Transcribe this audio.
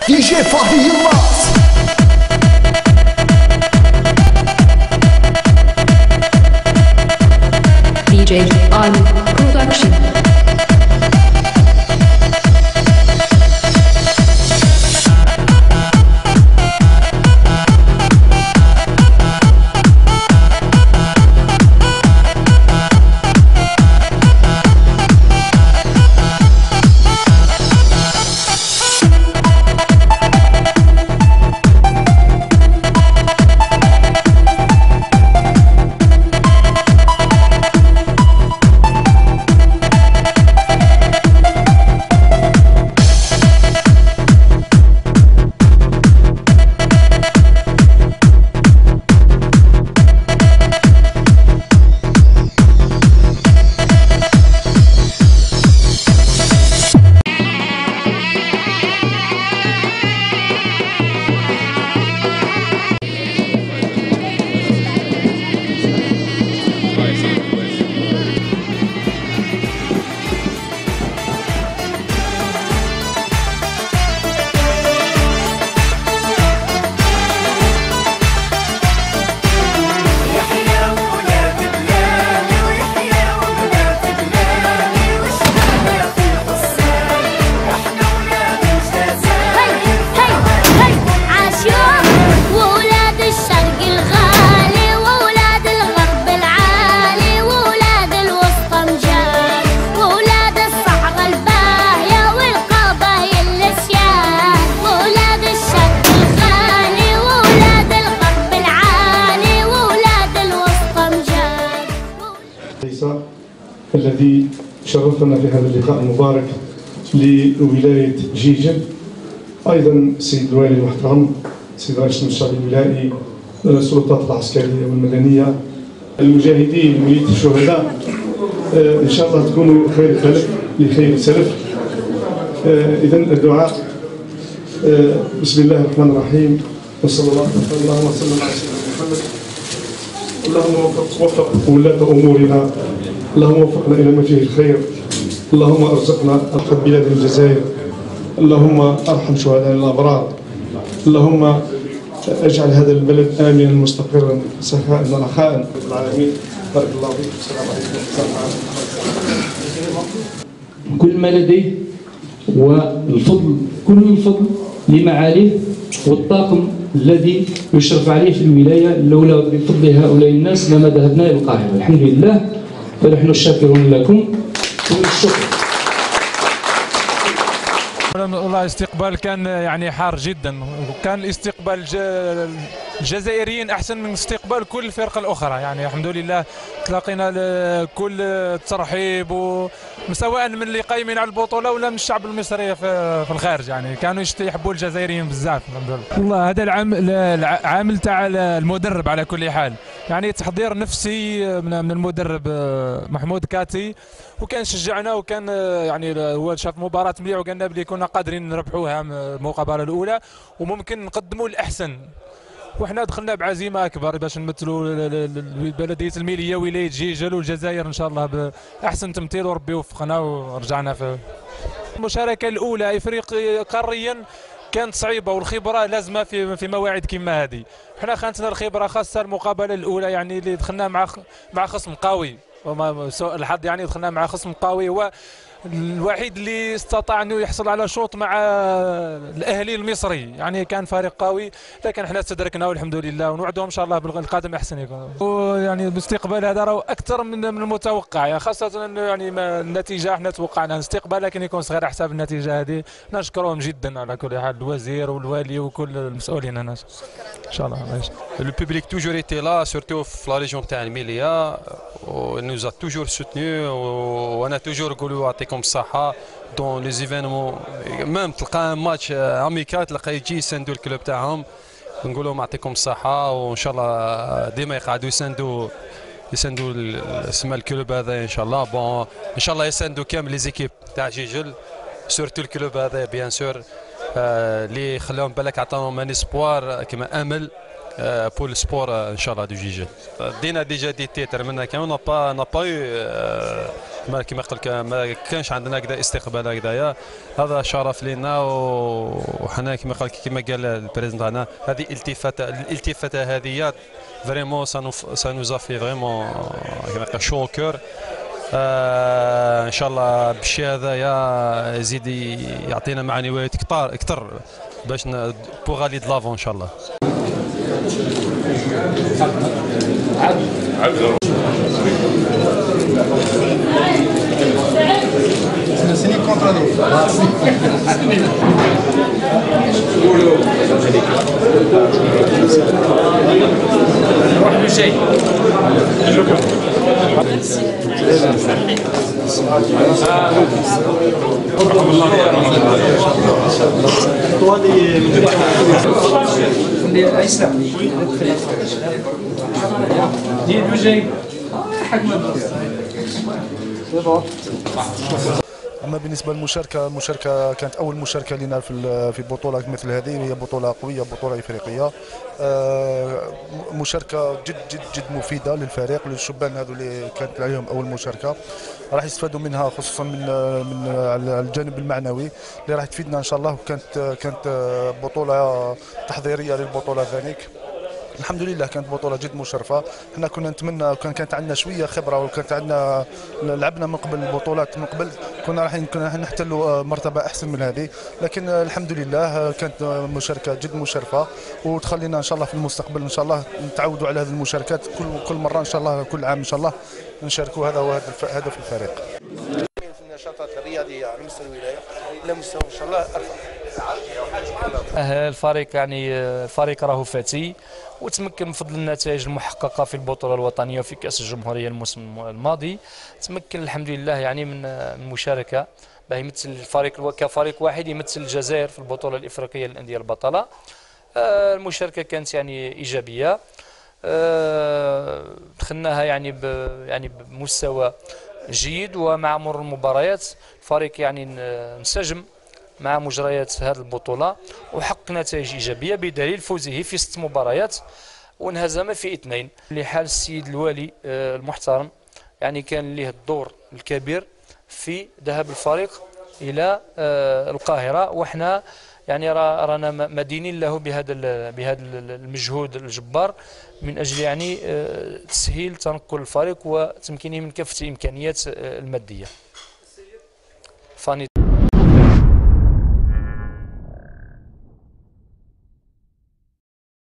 DJ Fahri Yılmaz. DJ on production. الذي شرفنا في هذا اللقاء المبارك لولاية جيجل، أيضا السيد الوالي المحترم السيد رئيس المجلس الولائي، السلطات العسكرية والمدنية، المجاهدين ولية الشهداء، إن شاء الله تكونوا خير خلف لخير سلف. إذا الدعاء بسم الله الرحمن الرحيم وصلى الله وسلم على سيدنا محمد. اللهم وفق ولاة أمورنا، اللهم وفقنا إلى ما فيه الخير، اللهم ارزقنا أرحم بلاد الجزائر، اللهم ارحم شهداء الأبرار، اللهم اجعل هذا البلد آمنا مستقرا سخاء رخاء رب العالمين. بارك الله فيك. السلام عليكم. كل ما لديه والفضل، كل الفضل لمعاليه والطاقم الذي يشرف عليه في الولاية. لولا بفضل هؤلاء الناس لما ذهبنا إلى القاهرة. الحمد لله، فنحن شاكرون لكم والشكر. والله الاستقبال كان يعني حار جدا، وكان الاستقبال الجزائريين احسن من استقبال كل الفرق الاخرى. يعني الحمد لله تلاقينا كل الترحيب، سواء من اللي قايمين على البطوله ولا من الشعب المصري في الخارج. يعني كانوا يحبوا الجزائريين بزاف الحمد لله. والله هذا العامل تاع المدرب على كل حال، يعني تحضير نفسي من المدرب محمود كاتي، وكان شجعنا، وكان يعني هو شاف مباراه مليح وقالنا بلي كنا قادرين نربحوها المقابله الاولى وممكن نقدموا الاحسن، وحنا دخلنا بعزيمه اكبر باش نمثلوا بلديه الميليه ولايه جيجل والجزائر ان شاء الله باحسن تمثيل، وربي وفقنا ورجعنا في المشاركه الاولى. افريقيا قاريا كانت صعيبه، والخبره لازمه في مواعيد كما هذه. حنا خانتنا الخبره، خاصه المقابله الاولى يعني اللي دخلنا مع خصم قوي، وما سوء الحظ يعني دخلنا مع خصم قوي، هو الوحيد اللي استطاع انه يحصل على شوط مع الاهلي المصري. يعني كان فريق قوي، لكن احنا استدركنا والحمد لله، ونوعدهم ان شاء الله بالقادم احسن يكون. ويعني الاستقبال هذا راه اكثر من المتوقع، يعني خاصه انه يعني النتيجه احنا توقعنا الاستقبال، لكن يكون صغير على حساب النتيجه هذه. نشكرهم جدا على كل حال، الوزير والوالي وكل المسؤولين هنا ان شاء الله. Le public toujours été là, surtout dans la région تاع الميليا. Il nous a toujours soutenus. On a toujours قولوا يعطيكم الصحة dans les événements. même تلقى ماتش اميكال تلقى يجي يساندوا الكلوب تاعهم، نقول لهم يعطيكم الصحة، وان شاء الله ديما يقعدوا يساندوا اسم الكلوب هذا ان شاء الله. بون ان شاء الله يساندوا كامل لي زيكيب تاع جيجل، سورتو الكلوب هذا بيان سور اللي خلاهم بالك عطاهم ان اسبوار كما امل بور السبور ان شاء الله دو جيجي. دينا ديجا دي تيتر منا كان نا با كما قلت ما كانش عندنا هكذا استقبال هكذايا. هذا شرف لنا وحنا كما قال البريزيدنت تاعنا هذه الالتفاته هذه فريمون سا نوزا في فريمون كما شو كور. ان شاء الله بالشيء هذايا يزيد يعطينا معنويات اكثر باش بوغ الي دلافون ان شاء الله. أما بالنسبة للمشاركة، المشاركة كانت أول مشاركة لنا في بطولة مثل هذه، وهي بطولة قوية، بطولة إفريقية. مشاركة جد جد جد مفيدة للفريق، للشبان هذو اللي كانت عليهم أول مشاركة، راح يستفادوا منها خصوصا من على الجانب المعنوي اللي راح تفيدنا إن شاء الله. كانت بطولة تحضيرية للبطولة ذلك. الحمد لله كانت بطولة جد مشرفة. احنا كنا نتمنى كانت عندنا شوية خبرة، وكانت عندنا لعبنا من قبل البطولات من قبل، كنا راح نحتلوا مرتبة أحسن من هذه، لكن الحمد لله كانت مشاركة جد مشرفة، وتخلينا إن شاء الله في المستقبل إن شاء الله نتعودوا على هذه المشاركات كل مرة إن شاء الله، كل عام إن شاء الله نشاركوا. هذا هو هدف الفريق. في النشاطات الرياضية على مستوى الولاية إلى مستوى إن شاء الله أرفع. الفريق يعني الفريق راهو فاتي، وتمكن من فضل النتائج المحققة في البطولة الوطنية وفي كأس الجمهورية الموسم الماضي. تمكن الحمد لله يعني من المشاركة باه يمثل الفريق كفريق واحد يمثل الجزائر في البطولة الإفريقية للأندية البطلة. المشاركة كانت يعني إيجابية، دخلناها يعني بمستوى جيد، ومع مرور المباريات الفريق يعني انسجم مع مجريات هذه البطولة وحقق نتائج إيجابية بدليل فوزه في 6 مباريات وانهزم في 2. لحال السيد الوالي المحترم يعني كان له الدور الكبير في ذهاب الفريق إلى القاهرة، وإحنا يعني رانا مدينين له بهذا المجهود الجبار من أجل يعني تسهيل تنقل الفريق وتمكينه من كافة الإمكانيات المادية.